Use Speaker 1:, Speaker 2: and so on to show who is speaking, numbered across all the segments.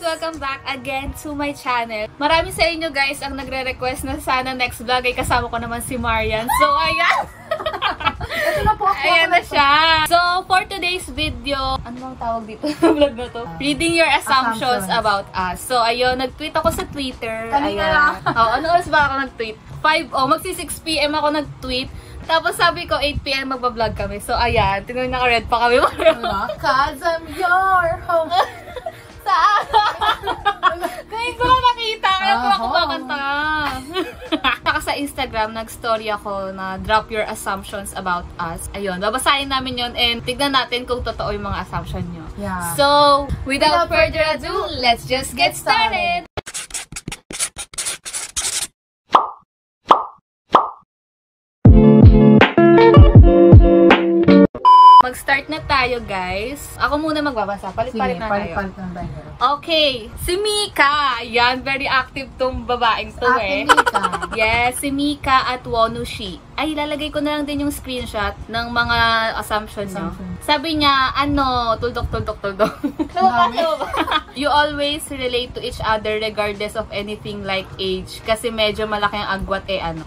Speaker 1: Welcome back again to my channel. Marami sa inyo guys ang nagre-request na sana next vlog ay kasama ko naman si Marianne. So, ayan.
Speaker 2: Ito na po ako.
Speaker 1: Ayan na siya. So, for today's video, ano bang tawag dito sa vlog na to? Reading your assumptions about us. So, ayun, nag-tweet ako sa Twitter.
Speaker 2: Kanina lang.
Speaker 1: Oh, ano oras ba ako nag-tweet? 5, magsi 6 PM ako nag-tweet. Tapos sabi ko, 8 PM magbablog kami. So, ayan, tingnan naka-red pa kami.
Speaker 2: Cause I'm your home.
Speaker 1: Ngayon ko lang nakita, kaya ko ako bakanta. Saka sa Instagram, nag-story ako na drop your assumptions about us. Ayun, babasahin namin yon and tignan natin kung totoo yung mga assumption nyo.
Speaker 2: Yeah.
Speaker 1: So, without further ado, let's just get started! Mag-start na tayo, guys. Ako muna magbabasa. Palit-palit na tayo. Okay. Si Mika. Yan, very active tong babaeng to eh.
Speaker 2: Mika.
Speaker 1: Yes, si Mika at Wonushi. Ay, lalagay ko na lang din yung screenshot ng mga assumptions nyo. Sabi niya, tuldok. You always relate to each other regardless of anything like age. Kasi medyo malaki ang agwat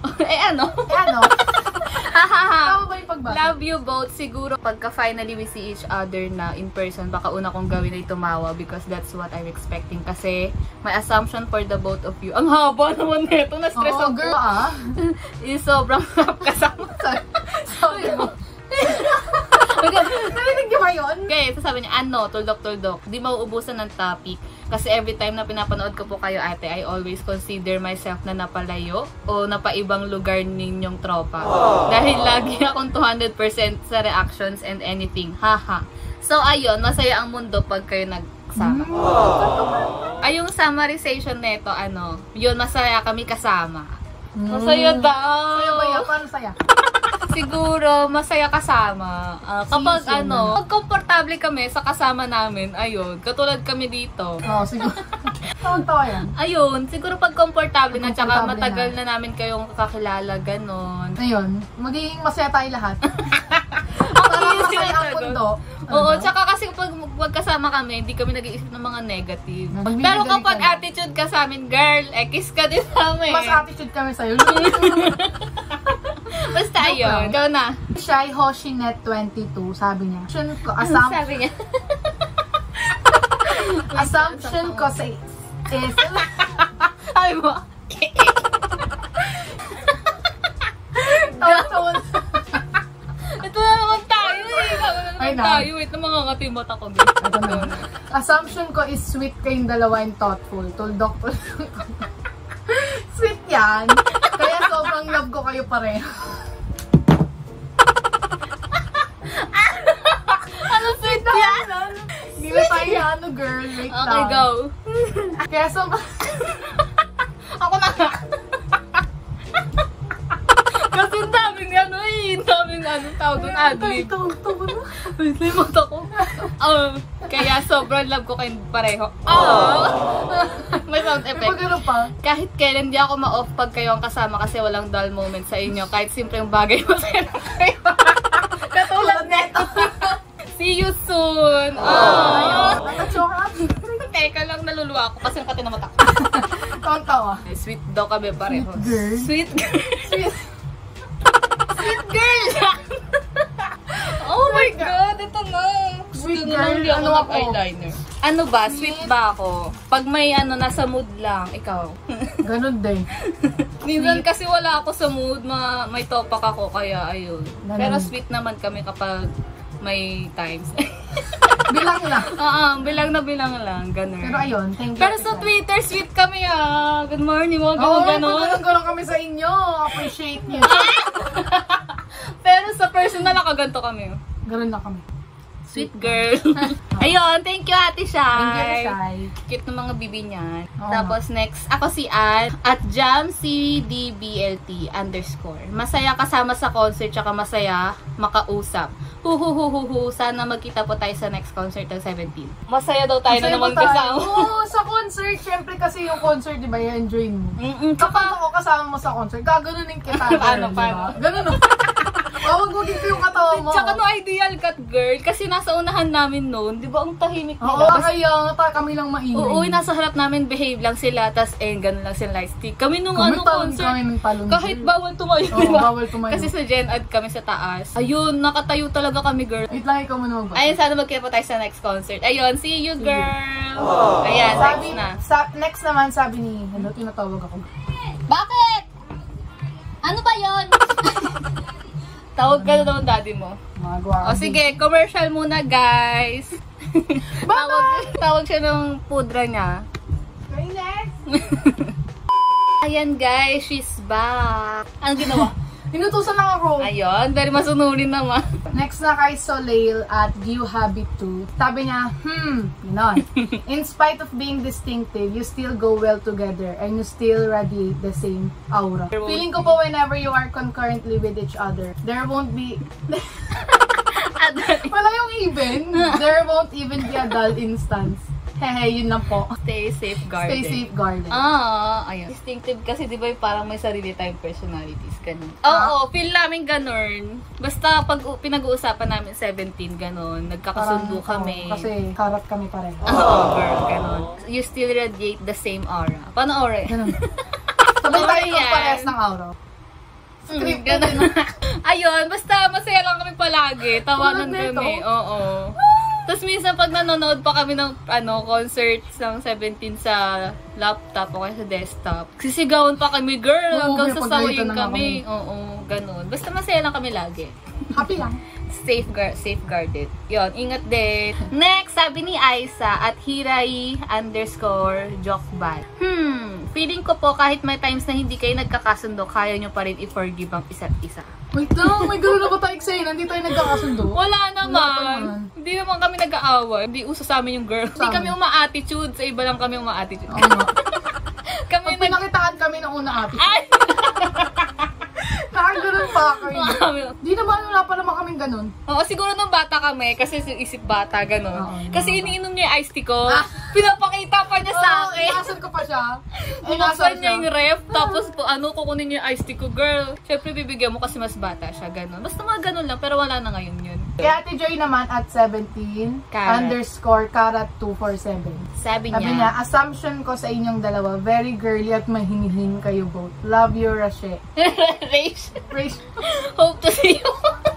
Speaker 1: Love you both. Siguro pagka finally we see each other na in person, baka una kong gawin ay tumawa because that's what I'm expecting. Kasi my assumption for the both of you, ang haba naman nito, na-stress ako.
Speaker 2: Girl,
Speaker 1: is sobrang kasama.
Speaker 2: Sorry mo. Narinig niyo ba yun?
Speaker 1: Okay, so sabi niya, tuldok. Di mauubusan ng topic. Kasi every time na pinapanood ko po kayo, ate, I always consider myself na napalayo o napaibang lugar ninyong tropa. Dahil lagi akong 200% sa reactions and anything. Haha. So, ayun, masaya ang mundo pag kayo nagsama. Ay, yung summarization neto, yun, masaya kami kasama. Masaya daw.
Speaker 2: Saya ba yan? Paano saya?
Speaker 1: Siguro, masaya kasama. Kapag komportable kami sa kasama namin, ayun, katulad kami dito.
Speaker 2: Oo, siguro. Tawa yan.
Speaker 1: Ayun, siguro pag komportable na, tsaka matagal na namin kayong kakilala, ganon.
Speaker 2: Ayun, magiging masaya tayo lahat. Para masaya ang mundo.
Speaker 1: Oo, tsaka kasi pag magkasama kami, hindi kami nag-iisip ng mga negative. Pero kapag attitude ka sa amin, girl, kiss ka din sa amin.
Speaker 2: Mas attitude kami sa'yo.
Speaker 1: Basta ayun. Ikaw na.
Speaker 2: Shy Hoshinet 22, sabi niya.
Speaker 1: Sabi niya.
Speaker 2: Assumption ko is...
Speaker 1: Ay mo.
Speaker 2: Tawa-tawa.
Speaker 1: Ito na naman tayo eh. Wait na mga katimbot ako.
Speaker 2: Assumption ko is sweet kayong dalawa and thoughtful. Tuldok. Sweet yan. Kaya sobrang love ko kayo pareho.
Speaker 1: Ano sweet yan?
Speaker 2: Hindi na tayo girl. Wait lang.
Speaker 1: Okay, go.
Speaker 2: Kaya sobrang...
Speaker 1: Ako na nga. Kasi daming tawag doon adlib.
Speaker 2: Tawa na.
Speaker 1: Wait, limot ako. Kaya sobrang love ko kayong pareho. May sound effect. Kahit kailan di ako ma-off pag kayo ang kasama kasi walang dull moment sa inyo. Kahit simpleng bagay masaya na kayo. Katulad neto. See you soon. Teka lang, naluluwa ako kasi nakati na mata ko.
Speaker 2: Tawa.
Speaker 1: Sweet daw kami pareho. Sweet girl. Sweet girl. Oh my God, ito na.
Speaker 2: Sweet girl,
Speaker 1: ano ako? Eyeliner. Ano ba? Sweet ba ako? Pag may nasa mood lang, ikaw.
Speaker 2: Ganun din.
Speaker 1: Minsan kasi wala ako sa mood, may topak ako, kaya ayun. Pero sweet naman kami kapag may times.
Speaker 2: Bilang lang.
Speaker 1: Bilang lang. Ganun.
Speaker 2: Pero ayun, thank you.
Speaker 1: Pero sa Twitter, sweet kami Good morning, mga gano'n.
Speaker 2: Ganun kami sa inyo. Appreciate niyo.
Speaker 1: Pero sa personal, nakaganto kami.
Speaker 2: Ganun na kami.
Speaker 1: Sweet girl. Ayun, thank you, Ate Shai.
Speaker 2: Thank you, Shai.
Speaker 1: Cute ng mga bibi niyan. Tapos next, ako si Ann at jamcdblt_. Masaya kasama sa concert, tsaka masaya makausap. Sana magkita po tayo sa next concert ng 17. Masaya daw tayo na naman kasama.
Speaker 2: Oo, sa concert, syempre kasi yung concert, di ba, i-enjoy mo. Kapag ako kasama mo sa concert, gaganunin kita.
Speaker 1: Paano?
Speaker 2: Ganun. Wag ko yung katawa mo.
Speaker 1: Tsaka no ideal cut, girl. Kasi nasa unahan namin noon. Di ba ang tahimik nila?
Speaker 2: Oo, kaya kami lang maingay.
Speaker 1: Oo, nasa harap namin behave lang sila. Tapos ganun lang sila lightstick. Kami nung concert.
Speaker 2: Kami talon.
Speaker 1: Kahit bawal tumayo.
Speaker 2: Oo, bawal tumayo.
Speaker 1: Kasi sa Gen Ad kami sa taas. Ayun, nakatayo talaga kami, girl.
Speaker 2: Wait lang, ikaw muna magbasa.
Speaker 1: Ayun, sana magkita pa tayo sa next concert. Ayun, see you, girl! Ayan,
Speaker 2: Sabi,
Speaker 1: next na.
Speaker 2: Next naman, sabi ni, hello, tinatawag ako.
Speaker 1: Bakit? Ano ba yon? Tawag ka na naman daddy mo. O sige, commercial muna, guys. Tawag siya ng pudra niya. Ayan, guys, she's back. Anong ginawa?
Speaker 2: Inutusan lang ako.
Speaker 1: Ayun, very masunurin naman.
Speaker 2: Next na kay Soleil at You Habit Too. Sabi niya, gano'n. In spite of being distinctive, you still go well together and you still radiate the same aura. Feeling ko po whenever you are concurrently with each other, there won't be... Wala yung even. There won't even be a dull instance. Hehe, yun lang po.
Speaker 1: Stay safeguarded.
Speaker 2: Stay safeguarded.
Speaker 1: Ayun. Distinctive kasi di ba parang may sarili tayong personalities, ganun. Oo, feel namin ganun. Basta pag pinag-uusapan namin 17, ganun. Nagkakasundo kami.
Speaker 2: Kasi karat kami pareho.
Speaker 1: Oo, girl, ganun. You still radiate the same aura. Paano aura?
Speaker 2: Ganun. Sabay tayo yung parehas ng aura. Script
Speaker 1: ganun. Ayun, basta masaya lang kami palagi. Tawanan kami. Oo. Tapos minsan pag nanonood pa kami ng concerts ng 17 sa laptop o kaya sa desktop, sisigawan pa kami, girl, hanggang sasawayin kami. Oo, ganun. Basta masaya lang kami lagi.
Speaker 2: Happy lang.
Speaker 1: Safeguarded. Yon, ingat din. Next, sabi ni Aisa at Hirai_jokebal. Feeling ko po kahit may times na hindi kayo nagkakasundo, kaya nyo pa rin i-forgive ang isa't isa.
Speaker 2: Wait lang, may gano'n na ba tayo eksena? Hindi tayo nagkakasundo?
Speaker 1: Wala naman. Hindi naman kami nag-aaway. Hindi uso sa amin yung girl. Hindi kami uma-attitude. Sa iba lang kami uma-attitude.
Speaker 2: Pag pinakitaan kami ng una ate. Nakaganon pa kayo. Di naman, wala pa naman kaming ganon.
Speaker 1: Oo, siguro nung bata kami, kasi isip bata, ganon. Kasi iniinom niya yung iced tea ko. Pinapakita pa niya sa akin.
Speaker 2: Inasan ko pa siya.
Speaker 1: Buksan niya yung ref, tapos kukunin niya yung iced tea ko. Girl, syempre bibigyan mo kasi mas bata siya, ganon. Basta mga ganon lang, pero wala na ngayon yun.
Speaker 2: Kaya Ate Joy naman at 17_karat247.
Speaker 1: Sabi
Speaker 2: niya, assumption ko sa inyong dalawa, very girly at mahinihing kayo both. Love you, Rashe.
Speaker 1: Raish. Hope to see you.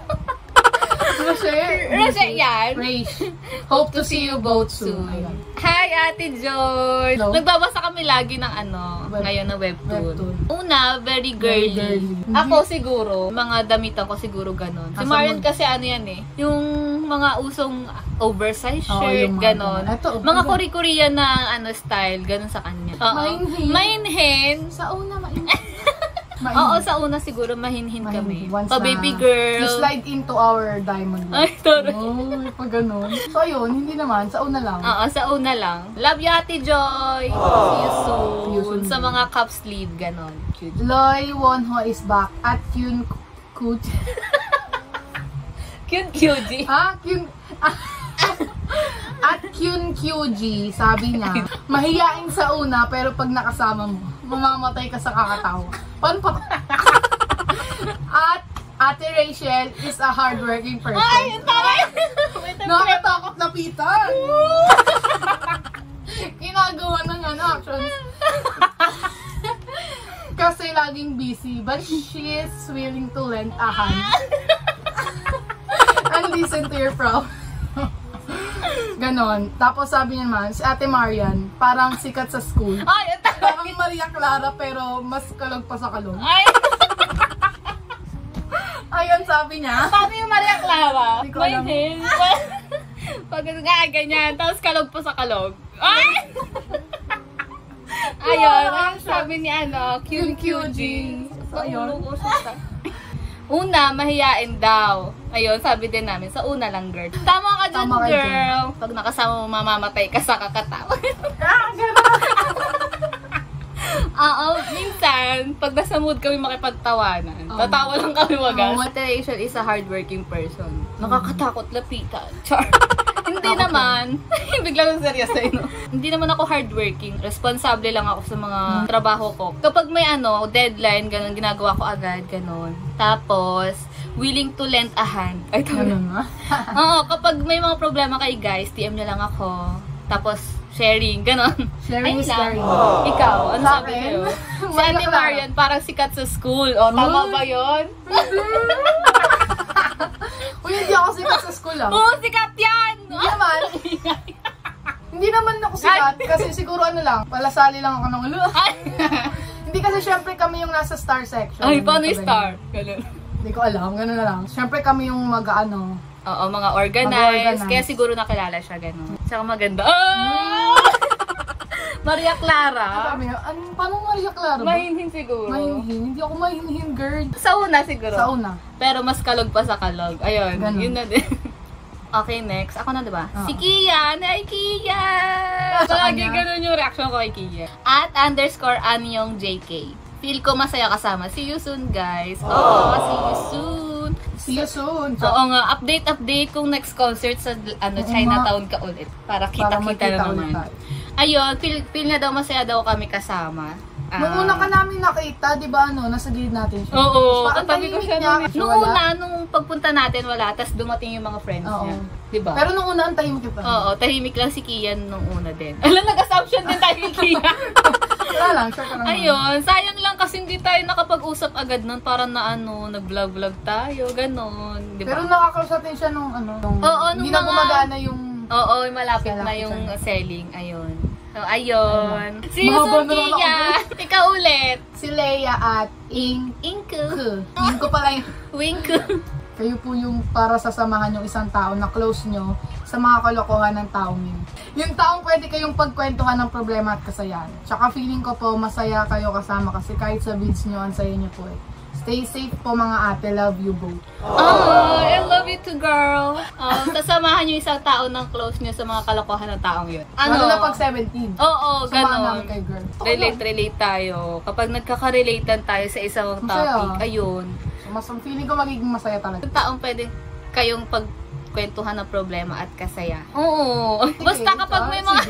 Speaker 1: Rashe yan.
Speaker 2: Raish. Hope to see you both soon.
Speaker 1: Hi, Ate Joy.
Speaker 2: Hello?
Speaker 1: Nagbabasa kami lagi ng ngayon na webtoon. Una, very girly. Ako siguro, mga damitan ko siguro ganon. Si Marianne kasi yan yung mga usong oversized shirt, ganon. Mga Korean na style, ganon sa kanya. Mainhin.
Speaker 2: Sa una, mainhin.
Speaker 1: Oo, sa una siguro mahinhin kami. Baby girl.
Speaker 2: You slide into our diamond.
Speaker 1: Ay, toro.
Speaker 2: Pag ganun. So, ayun, hindi naman. Sa una lang.
Speaker 1: Oo, sa una lang. Love you, Ate Joy. See you soon. Sa mga cup sleeve, ganon. Cute.
Speaker 2: Loy Wonho is back. At Kyun Kut.
Speaker 1: Cute QG.
Speaker 2: Kyun... At Kyun QG, sabi niya, mahiyain sa una, pero pag nakasama mo, mamamatay ka sa kakatawa. Paano pa? At Ate Rachel is a hardworking person.
Speaker 1: Ay, taray!
Speaker 2: Nakatakot lapitan! Ginagawa ng actions. Kasi laging busy, but she is willing to lend a hand. And listen to your problem. Ganon. Tapos sabi niya naman, si Ate Marianne, parang sikat sa school.
Speaker 1: Ay,
Speaker 2: parang Maria Clara, pero mas kalog pa sa kalog.
Speaker 1: Ay!
Speaker 2: Ayun, sabi niya.
Speaker 1: Paano yung Maria Clara?
Speaker 2: Hindi ko alam.
Speaker 1: Pag ganyan, tapos kalog pa sa kalog. Ay! Ayun, sabi ni QG.
Speaker 2: So, ayun.
Speaker 1: Una, mahiyain daw. Ayun, sabi din namin, sa una lang, girl. Tama ka dyan, girl. Pag nakasama mo, mamamatay ka sa kakatawa. Oo, minsan, pag nasa mood kami makipagtawanan, tatawa lang kami wagas. Rachel is a hardworking person. Nakakatakot lapitan. Char. Hindi naman. Biglang serious na yun. Hindi naman ako hardworking. Responsable lang ako sa mga trabaho ko. Kapag may deadline, ganun, ginagawa ko agad, ganun. Tapos, willing to lend a hand. Ay,
Speaker 2: Ganun na.
Speaker 1: Oo, kapag may mga problema kayo guys, DM nyo lang ako. Tapos, sharing, ganon.
Speaker 2: Sharing is caring.
Speaker 1: Ikaw, ano
Speaker 2: Sa
Speaker 1: sabi
Speaker 2: akin?
Speaker 1: kayo? Si Ate Marian, parang sikat sa school. O, tama ba yun?
Speaker 2: Uy, hindi ako sikat sa school ah.
Speaker 1: Oo, sikat yan!
Speaker 2: Hindi naman. Hindi naman ako sikat. Kasi siguro ano lang, palasali lang ako ng ulo. Hindi kasi syempre kami yung nasa star section.
Speaker 1: Ay, paano yung star? Ganun.
Speaker 2: Hindi ko alam, gano'n na lang. Syempre kami yung mag-ano.
Speaker 1: Oo, mga organized. Kaya siguro nakilala siya, gano'n. Tsaka maganda. Maria Clara.
Speaker 2: Paano Maria Clara ba?
Speaker 1: Mahinhin siguro.
Speaker 2: Mahinhin. Hindi ako mahinhin, girl.
Speaker 1: Sa una siguro.
Speaker 2: Sa una.
Speaker 1: Pero mas kalog pa sa kalog. Ayun,
Speaker 2: Ganun.
Speaker 1: yun na din. Okay, next. Ako na, diba?
Speaker 2: Oo.
Speaker 1: Si Kian! Ay, Kian! Lagi ganun yung reaction ko kay Kian. At _anyong JK. Feel ko masaya kasama. See you soon, guys. Oh, see you soon.
Speaker 2: See you soon.
Speaker 1: Oo nga, update kung next concert sa Chinatown ka ulit. Para kita-kita na naman. Ayun, feel na daw masaya daw kami kasama.
Speaker 2: Nung una ka namin nakita, di ba nasa gilid natin siya?
Speaker 1: Oo,
Speaker 2: Tapos,
Speaker 1: katabi ko siya. Nung una, nung pagpunta natin, wala. Tapos dumating yung mga friends niya. Di ba?
Speaker 2: Pero nung una, ang tahimik pa.
Speaker 1: Oo, tahimik lang si Kian nung una din. Alam, nag-assumption din tayo kay Kian.
Speaker 2: Wala lang, sure ka lang.
Speaker 1: Ayun, sayang lang kasi hindi tayo nakapag-usap agad nun. Parang na nag-vlog-vlog tayo, ganon. Diba?
Speaker 2: Pero nakakausap din siya nung
Speaker 1: Oo,
Speaker 2: hindi
Speaker 1: nung
Speaker 2: na gumagana yung...
Speaker 1: Oo, malapit na yung selling. Ayun. So, ayun. See you
Speaker 2: Mahaba
Speaker 1: soon,
Speaker 2: na lang ako.
Speaker 1: Kia. Ikaw ulit.
Speaker 2: Si Leia at
Speaker 1: Inku.
Speaker 2: Inku pala yung...
Speaker 1: Winku.
Speaker 2: Kayo po yung para sasamahan yung isang tao na close nyo sa mga kalokohan ng taong yun. Yung taong pwede kayong pagkwentuhan ng problema at kasayahan. Tsaka feeling ko po masaya kayo kasama kasi kahit sa vids nyo, ang saya nyo po eh. Stay safe po mga ate. Love you both.
Speaker 1: Oh, I love you too, girl. Tasamahan yung isang tao ng close nyo sa mga kalokohan ng taong yun.
Speaker 2: Lalo na pag 17.
Speaker 1: Oo,
Speaker 2: Samahan
Speaker 1: ganon.
Speaker 2: namin kay girl.
Speaker 1: Relate tayo. Kapag nagkaka-relatean tayo sa isang topic, ayun.
Speaker 2: Mas feeling ko magiging masaya talaga.
Speaker 1: Yung taong pwede kayong pagkwentuhan ng problema at kasaya. Oo. Basta kapag may mga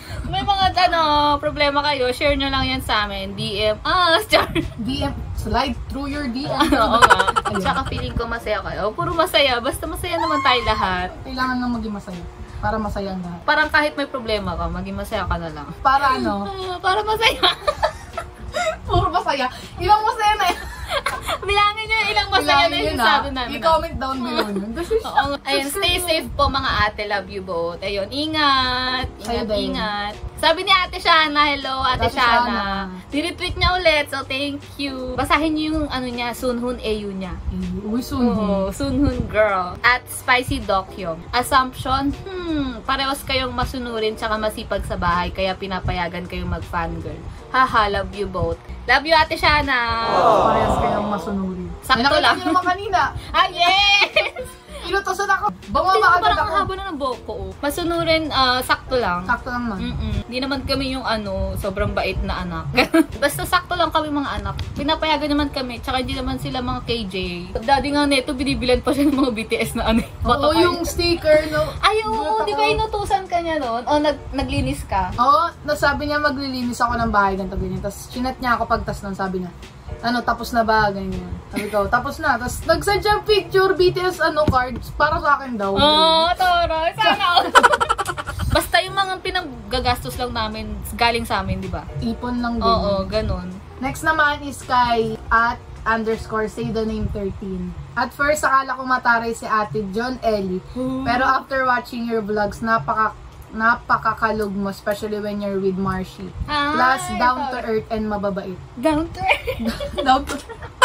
Speaker 1: problema kayo, share nyo lang yan sa amin. DM us.
Speaker 2: DM. Slide through your DM.
Speaker 1: Oo nga. Tsaka feeling ko masaya kayo. Puro masaya. Basta masaya naman tayo lahat.
Speaker 2: Kailangan lang maging masaya. Para masaya ang lahat.
Speaker 1: Parang kahit may problema ka, maging masaya ka na lang.
Speaker 2: Para ano?
Speaker 1: Para masaya.
Speaker 2: Puro masaya. Ilang masaya na yan.
Speaker 1: Bilangin nyo ilang masaya na yung sabi namin.
Speaker 2: I-comment down below yun.
Speaker 1: Ayun, stay safe po mga ate. Love you both. Ayun, ingat. Ingat. Sabi ni Ate Shana, hello Ate Shana. Di-retweet niya ulit, so thank you. Basahin niyo yung niya, Sunhoon AU niya.
Speaker 2: Uy, Sunhoon.
Speaker 1: Sunhoon girl. At Spicy Dokyong. Assumption, parehas kayong masunurin tsaka masipag sa bahay, kaya pinapayagan kayong mag-fangirl. Haha, love you both. Love you Ate Shana.
Speaker 2: Parehas kayong masunurin.
Speaker 1: Sakto lang.
Speaker 2: Nakita niyo naman kanina.
Speaker 1: Ah, yes!
Speaker 2: Inutosan ako. Bumaba agad
Speaker 1: parang
Speaker 2: ako.
Speaker 1: haba na ng boko. Masunurin, sakto lang.
Speaker 2: Sakto lang man.
Speaker 1: Hindi naman kami yung sobrang bait na anak. Basta sakto lang kami mga anak. Pinapayagan naman kami. Tsaka hindi naman sila mga KJ. Daddy nga neto, binibilan pa siya ng mga BTS na
Speaker 2: Oo, yung sticker, no?
Speaker 1: Ay, oo, di ba inutusan ka niya noon? O, naglinis ka?
Speaker 2: Oo, nasabi niya maglilinis ako ng bahay, ganito, ganyan. Tapos, chinat niya ako pagtas nun, sabi niya, tapos na ba? Ganyan. Sabi ko, tapos na. Tapos, nag-send siya picture, BTS, cards, para sa akin daw.
Speaker 1: Oo, toro. Sana. Basta yung mga pinagagastos lang namin, galing sa amin, di ba?
Speaker 2: Ipon lang din.
Speaker 1: Oo, ganun.
Speaker 2: Next naman is kay @_say the name 13. At first, akala ko mataray si Ate John Ellie. Pero after watching your vlogs, napakakalog mo, especially when you're with Marshi. Plus, down to earth and mababait.
Speaker 1: Down to earth?
Speaker 2: Down to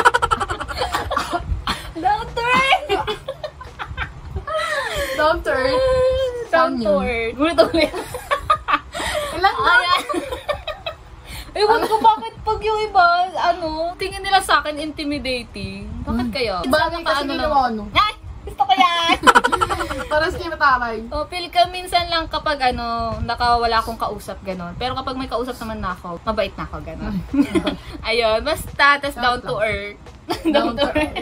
Speaker 1: Down to earth!
Speaker 2: Down to earth.
Speaker 1: Down to earth. Ulit.
Speaker 2: Ilan ba?
Speaker 1: Ewan ko bakit pag yung iba, tingin nila sa akin intimidating. Bakit kayo?
Speaker 2: Bagay kasi ginawa, no?
Speaker 1: Ay! Gusto ko yan!
Speaker 2: Parang kinataray.
Speaker 1: Feel ka minsan lang kapag nakawala akong kausap, gano'n. Pero kapag may kausap naman na ako, mabait na ako, gano'n. Ayun, basta, tas down to earth. Down to earth.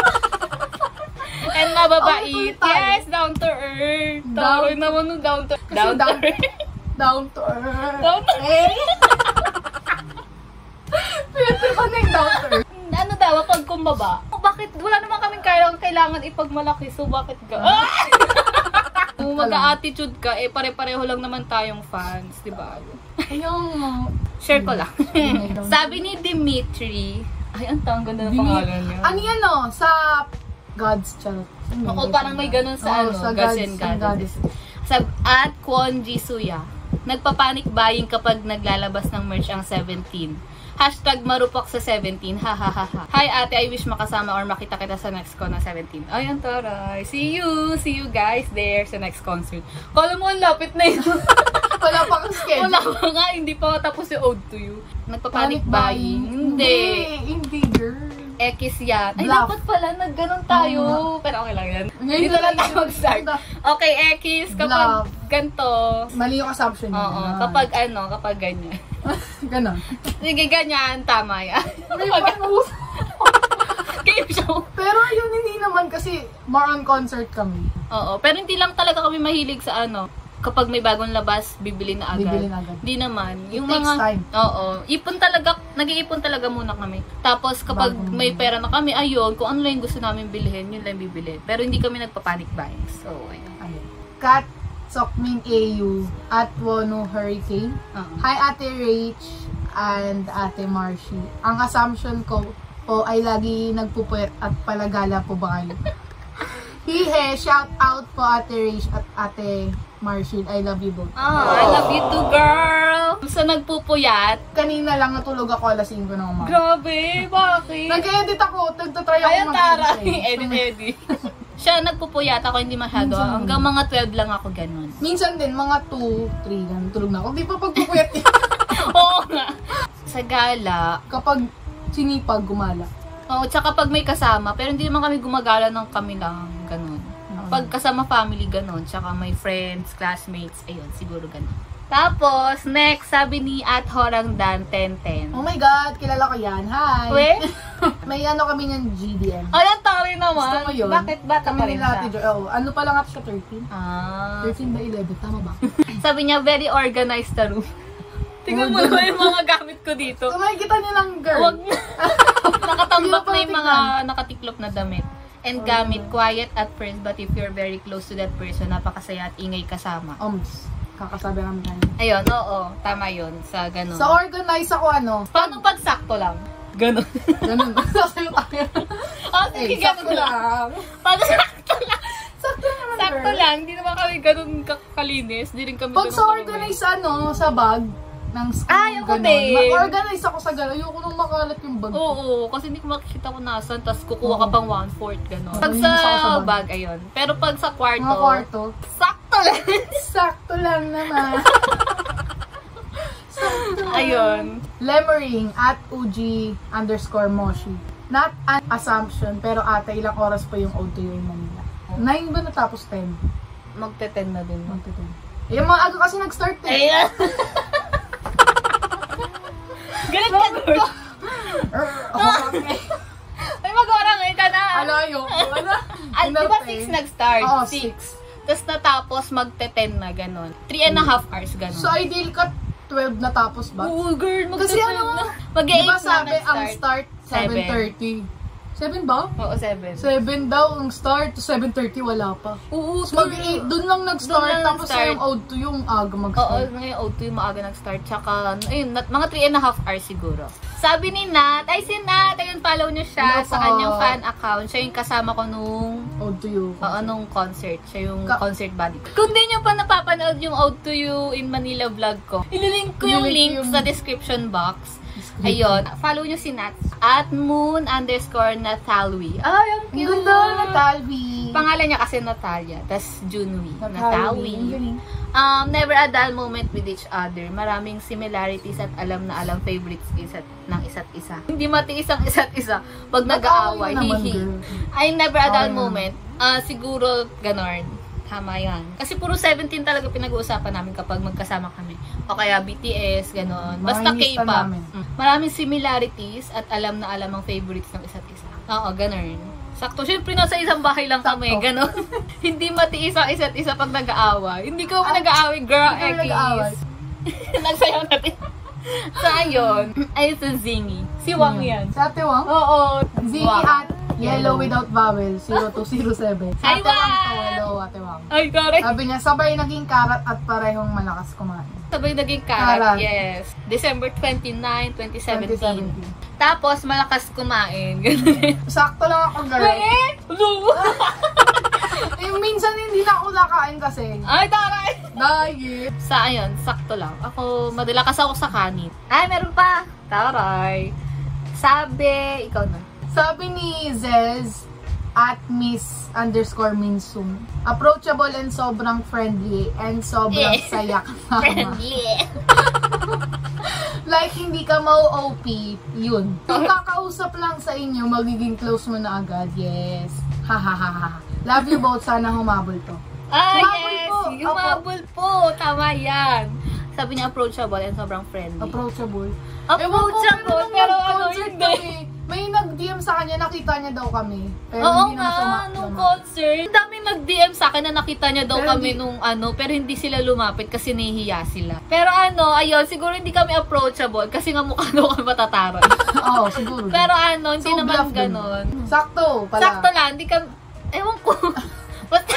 Speaker 1: And mababait. Yes, down to earth. Tawag naman nung down to earth. Down to earth.
Speaker 2: Down to earth.
Speaker 1: Down to earth.
Speaker 2: Pwede pa na yung down to earth.
Speaker 1: ano daw, pag kumbaba? Bakit? Wala naman kaming kailangan ipagmalaki, so bakit ka? Kung mag-attitude ka, eh pare-pareho lang naman tayong fans, di ba?
Speaker 2: Ayun.
Speaker 1: Share ko lang. Sabi ni Dimitri, ay, ang ganda ng pangalan niya.
Speaker 2: Ano yan, no? Sa God's Child.
Speaker 1: Ako, parang may ganun sa
Speaker 2: sa
Speaker 1: Gods
Speaker 2: God's
Speaker 1: and Goddess. At Kwon Jisuya, nagpapanik buying kapag naglalabas ng merch ang 17. Hashtag marupok sa 17. Hahaha. Hi ate, I wish makasama or makita kita sa next con ng 17. Ayan, taray. See you! See you guys there sa next concert. Kala mo, ang lapit na yun.
Speaker 2: Wala pa kang schedule.
Speaker 1: Wala pa nga, hindi pa tapos yung Ode to You. Nagpapanik buying?
Speaker 2: Hindi, girl.
Speaker 1: X yan. Ay,
Speaker 2: Bluff.
Speaker 1: dapat pala nagganon tayo. Pero okay lang yan. Dito lang tayo mag-start. Okay, X, kapag ganito.
Speaker 2: Mali yung assumption niya.
Speaker 1: Oo, kapag ganyan.
Speaker 2: Ganon.
Speaker 1: Sige, ganyan, tama yan. Game show.
Speaker 2: Pero yun, hindi naman kasi more on concert kami.
Speaker 1: Oo, pero hindi lang talaga kami mahilig sa kapag may bagong labas, bibili na agad. Hindi naman.
Speaker 2: It takes time.
Speaker 1: Oo. Nag-iipon talaga muna kami. Tapos kapag may pera na kami, ayun, kung ano lang gusto namin bilhin, yun lang bibili. Pero hindi kami nagpa-panic buying. So, ayun.
Speaker 2: Kat Sokmin AU at Wono Hurricane. Hi Ate Rach and Ate Marshi. Ang assumption ko po ay lagi nagpupuyat at palagala po ba kayo? Hihi, shout out po Ate Rach at Ate Marshall, I love you both.
Speaker 1: I love you too, girl! Sa nagpupuyat.
Speaker 2: Kanina lang natulog ako alas 5 ng umaga.
Speaker 1: Grabe, bakit?
Speaker 2: Nag-edit ako, nagtatry ako
Speaker 1: Edit. Siya nagpupuyat, ako hindi masyado. Hanggang mga 12 lang ako ganun.
Speaker 2: Minsan din, mga 2, 3, ganun, tulog na ako. Hindi pa pagpupuyat niya.
Speaker 1: Oo nga. Sa gala.
Speaker 2: Kapag sinipag, gumala.
Speaker 1: Oo, tsaka pag may kasama, pero hindi naman kami gumagala ng kami lang, ganun. Pag kasama family, ganun. Tsaka may friends, classmates, ayun, siguro ganun. Tapos, next, sabi ni At Horang Dan 1010.
Speaker 2: Oh my God, kilala ko yan. Hi!
Speaker 1: We?
Speaker 2: May kami ng GDM.
Speaker 1: Ay, ang tari naman.
Speaker 2: Gusto mo yun?
Speaker 1: Bakit bata pa rin siya?
Speaker 2: Ano pa lang at siya, 13? 13 ba 11? Tama ba?
Speaker 1: Sabi niya, very organized na room. Tingnan mo naman yung mga gamit ko dito.
Speaker 2: So, makikita niyo lang, girl.
Speaker 1: Wag na. Nakatambak na yung mga nakatiklop na damit. And gamit, quiet at first, but if you're very close to that person, napakasaya at ingay kasama.
Speaker 2: Kakasabi namin tayo.
Speaker 1: Ayun, oo. Tama yun. Sa ganun.
Speaker 2: Sa organize ako,
Speaker 1: Paano pag sakto lang? Ganun.
Speaker 2: Ganun. Sasayo tayo.
Speaker 1: Sige, ganun lang. Pag sakto lang. Sakto lang. Hindi naman kami ganun kakalinis. Hindi rin kami
Speaker 2: pag sa organize, sa bag, ng school,
Speaker 1: ako din.
Speaker 2: Mag-organize ako sa gano'n. Ayoko nung makalat yung bag.
Speaker 1: Oo, kasi hindi ko makikita kung nasan, tapos kukuha ka pang 1/4, gano'n. Pag sa bag, ayun. Pero pag sa kwarto,
Speaker 2: mga kwarto,
Speaker 1: sakto lang.
Speaker 2: Sakto lang naman. Sakto lang.
Speaker 1: Ayun.
Speaker 2: Lemering at Uji_Moshi. Not an assumption, pero ate, ilang oras pa yung Ode to You in Manila? 9 ba natapos 10?
Speaker 1: Magte-10 na din.
Speaker 2: Yung mga aga kasi nag-start eh.
Speaker 1: Ayan. Galit ka, girl. Ay, mag-orang ka na.
Speaker 2: Alayo.
Speaker 1: Di ba 6 nag-start?
Speaker 2: Oo,
Speaker 1: 6. Tapos natapos magte-10 na gano'n. 3.5 hours gano'n.
Speaker 2: So, ideal ka 12 natapos ba?
Speaker 1: Oo, girl.
Speaker 2: Kasi
Speaker 1: na. Mag-8
Speaker 2: diba
Speaker 1: na
Speaker 2: sabi
Speaker 1: nag-start.
Speaker 2: ang start 7:30? 7 ba?
Speaker 1: Oo, 7.
Speaker 2: 7 daw ang start. 7:30 wala pa.
Speaker 1: Oo,
Speaker 2: mag-8 dun lang nag-start. Tapos yung Ode to You yung aga mag-start.
Speaker 1: Oo, yung Ode to You maaga nag-start. Tsaka, ayun, mga 3.5 hours siguro. Sabi ni Nat, si Nat, ayun, follow nyo siya sa kanyang fan account. Siya yung kasama ko nung
Speaker 2: Ode to You.
Speaker 1: nung concert. Siya yung concert buddy. Kung di nyo pa napapanood yung Ode to You in Manila vlog ko, ililink ko yung link sa description box. Ayun, follow nyo si Nat at moon_Natalwi. Ay, ang cute.
Speaker 2: Ang ganda, Natalwi.
Speaker 1: Pangalan niya kasi Natalia, tas Junwi. Natalwi. Never a dull moment with each other. Maraming similarities at alam na alam favorites ng isa't isa. Hindi matiis ang isa't isa pag nag-aaway. Hihi. Ay, never a dull moment. Siguro, ganon. Tama yan. Kasi puro 17 talaga pinag-uusapan namin kapag magkasama kami. O kaya BTS, gano'n. Basta K-pop. Maraming similarities at alam na alam ang favorites ng isa't isa. Oo, gano'n. Sakto. Siyempre, nasa isang bahay lang kami. Gano'n. Hindi matiis ang isa't isa pag nag-aaway. Hindi ko nag-aaway, girl. Ekis. Nagsayaw natin. So, ayun. Ay, ito Zingy. Si Wang yan.
Speaker 2: Sa Ate Wang?
Speaker 1: Oo.
Speaker 2: Zingy
Speaker 1: Wang.
Speaker 2: at Yellow without vowel, 0207. Sa
Speaker 1: Hi,
Speaker 2: Ate Wang to,
Speaker 1: Wang!
Speaker 2: hello Ate Wang.
Speaker 1: Ay, correct.
Speaker 2: Sabi niya, sabay naging karat at parehong malakas kumain.
Speaker 1: Sabay naging karat.
Speaker 2: Karat.
Speaker 1: Yes. December 29, 2017.
Speaker 2: 2017.
Speaker 1: Tapos, malakas kumain.
Speaker 2: Sakto lang ako, girl. Minsan hindi na ako nakain kasi.
Speaker 1: Ay, taray!
Speaker 2: Diet.
Speaker 1: Sa ayun, sakto lang. Ako, madalas ako sa kanin. Ay, meron pa. Taray. Sabi, ikaw na.
Speaker 2: Sabi ni Zez at Miss_Minsum, approachable and sobrang friendly and sobrang saya kasama.
Speaker 1: Friendly.
Speaker 2: Like, hindi ka mau-OP, yun. Kung kakausap lang sa inyo, magiging close mo na agad. Yes. Ha ha ha ha. Love you both. Sana humabol to.
Speaker 1: Ah,
Speaker 2: Humabol
Speaker 1: yes!
Speaker 2: po.
Speaker 1: Humabol po! Tama yan. Sabi niya approachable and sobrang friendly.
Speaker 2: Approachable.
Speaker 1: Approachable, pero ano, hindi.
Speaker 2: May nag-DM sa kanya, nakita niya daw kami. Pero
Speaker 1: Oo
Speaker 2: hindi naman
Speaker 1: nga, nung concert. Ang dami nag-DM sa akin na nakita niya daw
Speaker 2: Pero
Speaker 1: kami
Speaker 2: hindi-
Speaker 1: nung ano, pero hindi sila lumapit kasi nahihiya sila. Pero ano, ayun, siguro hindi kami approachable kasi nga mukha daw kami matataran.
Speaker 2: Oo, siguro.
Speaker 1: Pero ano, hindi
Speaker 2: So,
Speaker 1: naman
Speaker 2: bluff din.
Speaker 1: ganon.
Speaker 2: Sakto pala.
Speaker 1: Sakto lang, hindi kami, ewan ko. Basta,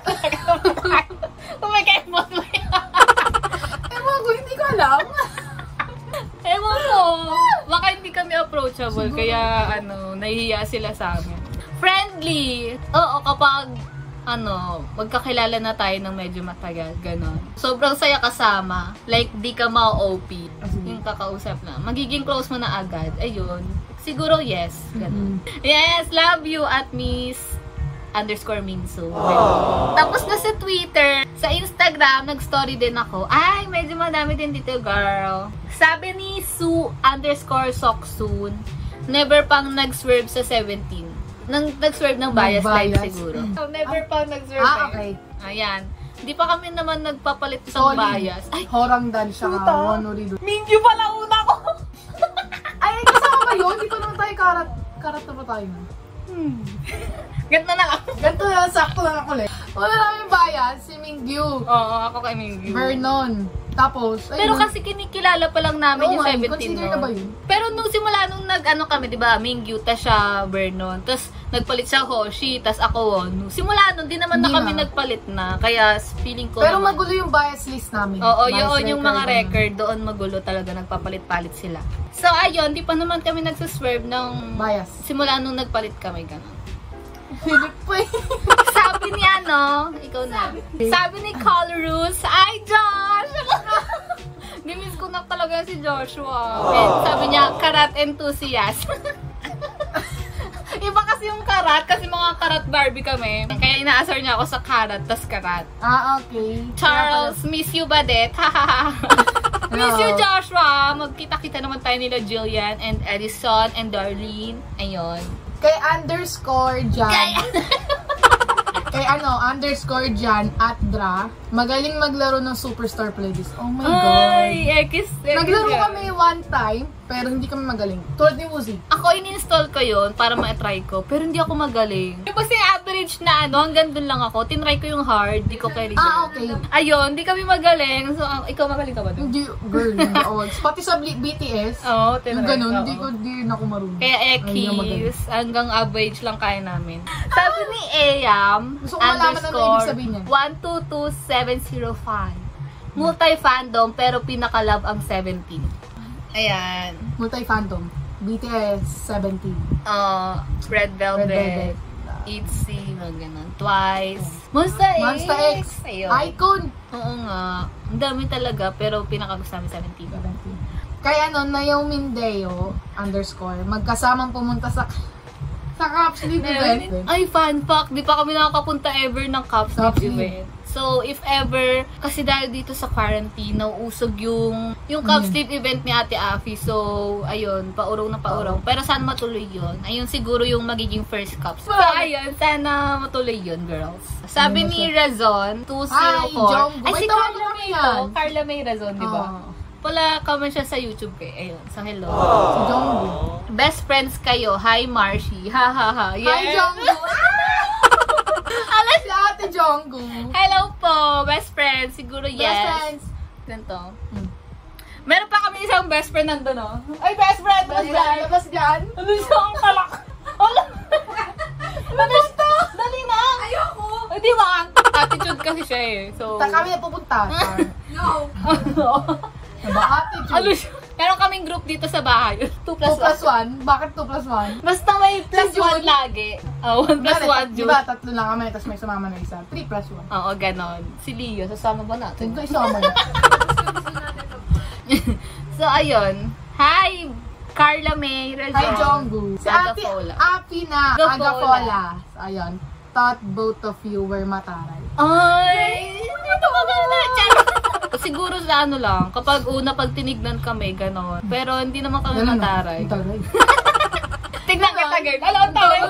Speaker 1: oh my God, mo
Speaker 2: Ewan ko, hindi ko alam.
Speaker 1: Ewan ko. Baka hindi kami approachable,
Speaker 2: Siguro.
Speaker 1: kaya ano, nahihiya sila sa amin. Friendly. Oo, kapag ano, magkakilala na tayo ng medyo matagal, ganon. Sobrang saya kasama. Like, di ka ma-OP. Yung kakausap na. Magiging close mo na agad. Ayun. Siguro yes. Ganon. Yes, love you at Miss_Minso. Tapos na sa Twitter, sa Instagram, nag-story din ako. Ay, medyo madami din dito, girl. Sabi ni Su_Soksoon, never pang nag-swerve sa 17. Nag-swerve ng bias line siguro. So, never pang nag-swerve.
Speaker 2: Okay.
Speaker 1: Ayan. Hindi pa kami naman nagpapalit ng
Speaker 2: Solid.
Speaker 1: bias. Ay,
Speaker 2: Horang dan siya.
Speaker 1: Puta.
Speaker 2: Honorido.
Speaker 1: Mingyu pala una ko!
Speaker 2: Ay, kasama ba yun? Hindi pa naman tayo karat. Karat na ba tayo?
Speaker 1: Ganto na lang.
Speaker 2: Ganito na, sakto lang ako ulit. Wala namin bayan, si Mingyu.
Speaker 1: Oo, ako kay Mingyu.
Speaker 2: Vernon. Tapos,
Speaker 1: Pero kasi kinikilala pa lang namin yung 17
Speaker 2: consider na ba yun?
Speaker 1: Pero nung simula nung nag-ano kami, di ba, Mingyu, tas siya, Vernon, tas nagpalit siya Hoshi, tas ako Wonu. Simula nun, di naman na
Speaker 2: Hindi
Speaker 1: kami
Speaker 2: na.
Speaker 1: nagpalit na. Kaya feeling ko
Speaker 2: Pero
Speaker 1: naman,
Speaker 2: magulo yung bias list namin.
Speaker 1: oo,
Speaker 2: Bias
Speaker 1: yun yung mga
Speaker 2: ganun.
Speaker 1: record, doon magulo talaga, nagpapalit-palit sila. So, ayun, di pa naman kami nagsuswerve ng
Speaker 2: Bias.
Speaker 1: simula nung nagpalit kami, gano'n.
Speaker 2: Philip po eh.
Speaker 1: Sabi ni ano, ikaw na. Sabi ni Colorus, ay Josh! Nimiss ko na talaga si Joshua. And sabi niya, karat enthusiast. Iba kasi yung karat, kasi mga karat Barbie kami. Kaya inaasar niya ako sa karat, tas karat.
Speaker 2: Ah, okay.
Speaker 1: Charles, miss you ba, det? Miss you, Joshua! Magkita-kita naman tayo nila Jillian and Edison and Darlene. Ayun.
Speaker 2: Kay _Jan. Kay _Jan at Dra. Magaling maglaro ng Superstar Playlist. Oh my God.
Speaker 1: Ay, X.
Speaker 2: Naglaro kami one time, pero hindi kami magaling. Tulad ni Woozy.
Speaker 1: Ako, in-install ko yun para ma-try ko. Pero hindi ako magaling. Yung kasi average na ano, hanggang dun lang ako. Tinry ko yung hard. Di ko carry.
Speaker 2: Ah, okay.
Speaker 1: Ayun, di kami magaling. So, ikaw magaling ka ba dun?
Speaker 2: Hindi, girl, hindi ako. Pati sa BTS,
Speaker 1: Oo, tinry.
Speaker 2: yung ganun,
Speaker 1: Oo.
Speaker 2: hindi na ako marunong.
Speaker 1: Kaya
Speaker 2: Hindi ako magaling.
Speaker 1: Ekis, hanggang average lang kaya namin. Sabi ni Ayam,
Speaker 2: Gusto ko malaman ano ibig sabihin niya.
Speaker 1: 122705. Multi-fandom, pero pinaka-love ang 17. Ayan.
Speaker 2: Multi-fandom. BTS 17.
Speaker 1: Red Velvet.
Speaker 2: Red Velvet.
Speaker 1: ITZY, mga ganun. Twice. Monsta X.
Speaker 2: Monsta X.
Speaker 1: Ayun.
Speaker 2: Icon.
Speaker 1: Oo nga. Ang dami talaga, pero pinakagusto namin 17.
Speaker 2: 17. Kaya Naomi Deo _ magkasamang pumunta sa Caps Sleep event.
Speaker 1: Ay, fun fact. Di pa kami nakakapunta ever ng Caps
Speaker 2: Caps
Speaker 1: Sleep event. So, if ever, kasi dahil dito sa quarantine, nauusog yung Caps Sleep event ni Ate Afi. So, ayun, paurong na paurong. Pero sana matuloy yun. Ayun siguro yung magiging first Caps. So, ayun, sana matuloy yun, girls. Sabi ni Razon, 204.
Speaker 2: Hi, Jonggo.
Speaker 1: Ay, si
Speaker 2: May tawag
Speaker 1: Carla
Speaker 2: kami
Speaker 1: May
Speaker 2: yan.
Speaker 1: to. Carla May Razon, di ba?
Speaker 2: Oo.
Speaker 1: Wala comment siya sa YouTube eh. Ayun, so hello.
Speaker 2: Si Jonggo.
Speaker 1: Best friends kayo. Hi, Marshi. Ha, ha, ha. Yes.
Speaker 2: Hi, Jonggo. Si Ate Jonggo.
Speaker 1: Hello po, best friends. Siguro yes.
Speaker 2: Best friends.
Speaker 1: Ganito. Meron pa kami isang best friend nandun, no? Ay, best friend!
Speaker 2: Labas dyan.
Speaker 1: Ano siya ang kalak? Wala! Labas to! Dali na!
Speaker 2: Ayoko!
Speaker 1: Hindi ba? Attitude kasi siya eh. So...
Speaker 2: Kami na pupunta. No. Diba attitude?
Speaker 1: Ano siya? Meron kaming group dito sa bahay. 2 plus
Speaker 2: 2+1? Bakit 2+1?
Speaker 1: Basta may plus 1 lagi. Oh, 1 plus 1
Speaker 2: Di ba, 3 lang kami, tapos may sumama na isa. 3+1.
Speaker 1: Oo, ganon. Si Leo, sasama ba natin?
Speaker 2: Ito isama na.
Speaker 1: So, ayun. Hi, Carla May Razon.
Speaker 2: Hi, Jonggu. Si Ate Api na Agafola. So, ayun. Thought both of you were mataray.
Speaker 1: Ay! Ito maganda. Siguro sa ano lang, kapag pag tinignan kami, ganon. Pero hindi naman kami mataray.
Speaker 2: Mataray.
Speaker 1: Tignan kita, girl. Alam ang taray.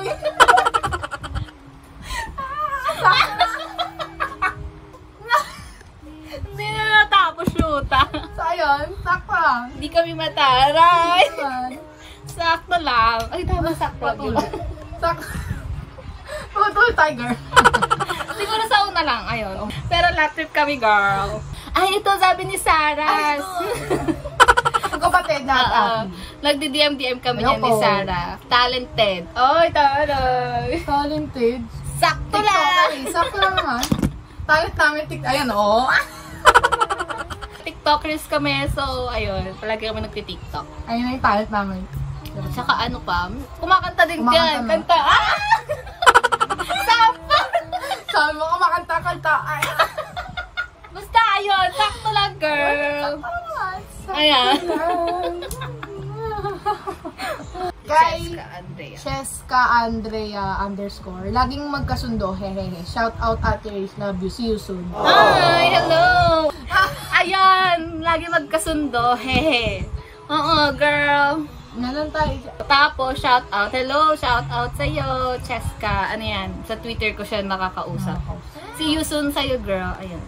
Speaker 1: Hindi na natapos shoota.
Speaker 2: So, ayun. Sakto lang.
Speaker 1: Hindi kami mataray. Sakto lang. Ay, tama, sakto lang.
Speaker 2: Patuloy. Sakto. Patuloy, tiger.
Speaker 1: Siguro sa una lang, ayun. Pero last trip kami, girl. Ay, ito sabi ni Sarah.
Speaker 2: Kapatid na Api.
Speaker 1: Nagdi-DM kami niya ni Sarah. Talented. Ay, taray.
Speaker 2: Talented.
Speaker 1: Sakto lang.
Speaker 2: Sakto lang naman. Talent namin, ayan, oh.
Speaker 1: TikTokers kami, so, ayun. Palagi kami nagti-TikTok.
Speaker 2: Ayun na yung talent namin.
Speaker 1: Tsaka ano pa, kumakanta din dyan.
Speaker 2: Kumakanta
Speaker 1: Kanta. Ah! Sapa!
Speaker 2: Sabi mo, kumakanta-kanta. Ay.
Speaker 1: Basta, ayun. Sakto lang, girl. Ayan.
Speaker 2: Kay
Speaker 1: Cheska Andrea.
Speaker 2: _. Laging magkasundo, hehehe. Shout out Ate Ace, love you. See you soon.
Speaker 1: Hi, hello. Ayan, lagi magkasundo, hehe. Oo, girl.
Speaker 2: Nalang tayo.
Speaker 1: Tapos, shout out. Hello, shout out sa'yo, Cheska. Ano yan? Sa Twitter ko siya nakakausap. See you soon sa'yo, girl. Ayan.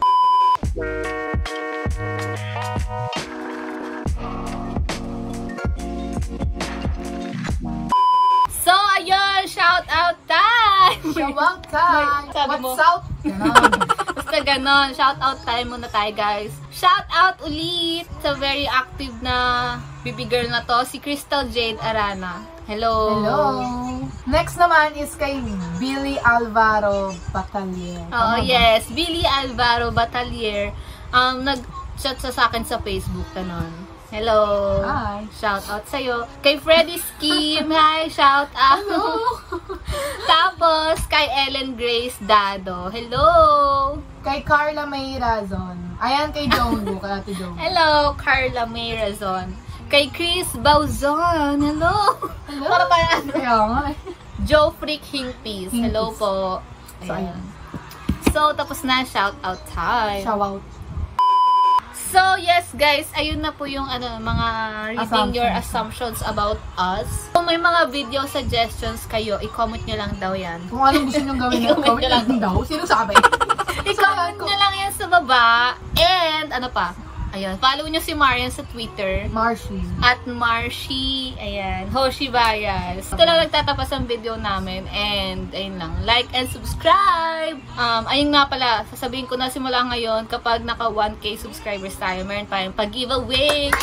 Speaker 1: So, ayun, shout out time!
Speaker 2: Shout out time! What's out?
Speaker 1: Basta ganon, shout out time muna tayo, guys. Shout out ulit sa very active na baby girl na to, si Crystal Jade Arana. Hello!
Speaker 2: Hello! Next naman is kay Billy Alvaro Batalier.
Speaker 1: Oh, yes. Billy Alvaro Batalier. Nag-chat sa akin sa Facebook, ganon. Hello!
Speaker 2: Hi!
Speaker 1: Shout out sa'yo. Kay Freddy Skim, hi! Shout out! Tapos, kay Ellen Grace Dado. Hello!
Speaker 2: Kay Carla May Razon. Ayan kay Jonggu, kay Ate Jonggu.
Speaker 1: Hello, Carla May Razon. Kay Chris Bauzon. Hello!
Speaker 2: Hello!
Speaker 1: Para pa yan.
Speaker 2: Kaya nga.
Speaker 1: Joe Freak Hingpis. Hello po.
Speaker 2: Ayan.
Speaker 1: So, tapos na. Shout out time.
Speaker 2: Shout out.
Speaker 1: So, yes guys, ayun na po yung mga reading your assumptions about us. Kung may mga video suggestions kayo, i-comment nyo lang daw yan.
Speaker 2: Kung anong gusto nyo gawin, comment nyo lang daw. Sino sabi?
Speaker 1: I-comment nyo lang yan sa baba. And, ano pa? Ayun, follow nyo si Marianne sa Twitter.
Speaker 2: Marshi.
Speaker 1: At Marshi. Ayan, Hoshi Bias. Ito lang nagtatapas ang video namin. And, ayun lang. Like and subscribe! Ayun nga pala, sasabihin ko na simula ngayon, kapag naka 1K subscribers tayo, meron pa yung pag-giveaway!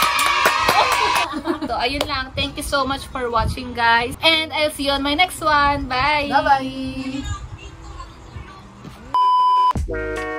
Speaker 1: So, ayun lang. Thank you so much for watching, guys. And I'll see you on my next one. Bye!
Speaker 2: Bye-bye!